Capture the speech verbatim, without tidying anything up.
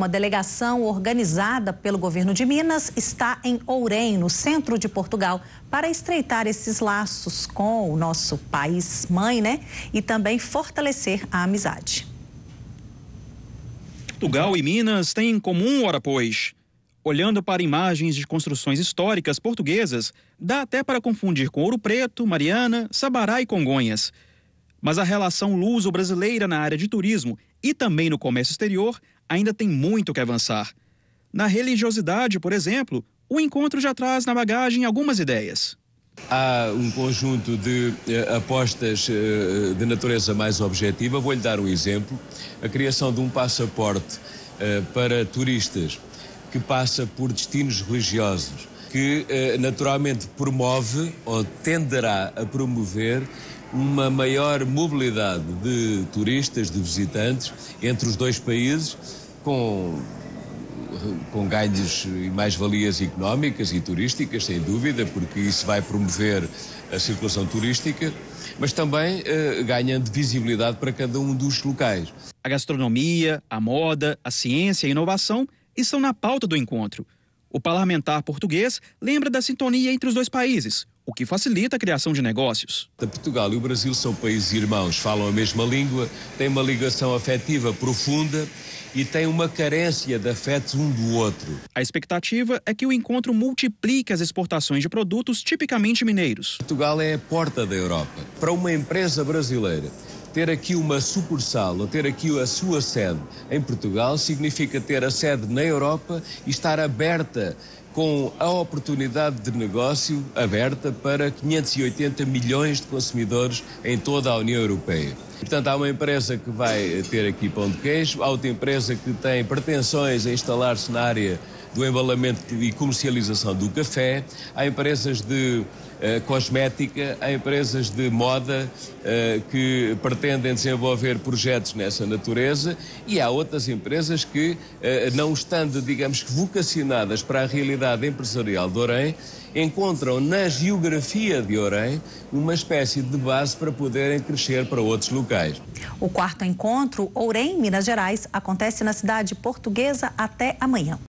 Uma delegação organizada pelo governo de Minas está em Ourém, no centro de Portugal, para estreitar esses laços com o nosso país mãe, né? E também fortalecer a amizade. Portugal e Minas têm em comum, ora pois. Olhando para imagens de construções históricas portuguesas, dá até para confundir com Ouro Preto, Mariana, Sabará e Congonhas. Mas a relação luso-brasileira na área de turismo e também no comércio exterior ainda tem muito que avançar. Na religiosidade, por exemplo, o encontro já traz na bagagem algumas ideias. Há um conjunto de uh, apostas uh, de natureza mais objetiva. Vou-lhe dar um exemplo. A criação de um passaporte uh, para turistas que passa por destinos religiosos, que uh, naturalmente promove ou tenderá a promover uma maior mobilidade de turistas, de visitantes entre os dois países, com, com ganhos e mais-valias económicas e turísticas, sem dúvida, porque isso vai promover a circulação turística, mas também eh, ganhando visibilidade para cada um dos locais. A gastronomia, a moda, a ciência e a inovação estão na pauta do encontro. O parlamentar português lembra da sintonia entre os dois países, o que facilita a criação de negócios. Portugal e o Brasil são países irmãos, falam a mesma língua, têm uma ligação afetiva profunda e têm uma carência de afetos um do outro. A expectativa é que o encontro multiplique as exportações de produtos tipicamente mineiros. Portugal é a porta da Europa. Para uma empresa brasileira, ter aqui uma sucursal ou ter aqui a sua sede em Portugal significa ter a sede na Europa e estar aberta com a oportunidade de negócio aberta para quinhentos e oitenta milhões de consumidores em toda a União Europeia. Portanto, há uma empresa que vai ter aqui pão de queijo, há outra empresa que tem pretensões a instalar-se na área do embalamento e comercialização do café, há empresas de uh, cosmética, há empresas de moda uh, que pretendem desenvolver projetos nessa natureza e há outras empresas que, uh, não estando, digamos que, vocacionadas para a realidade empresarial de Ourém, encontram na geografia de Ourém uma espécie de base para poderem crescer para outros locais. O quarto encontro, Ourém, Minas Gerais, acontece na cidade portuguesa até amanhã.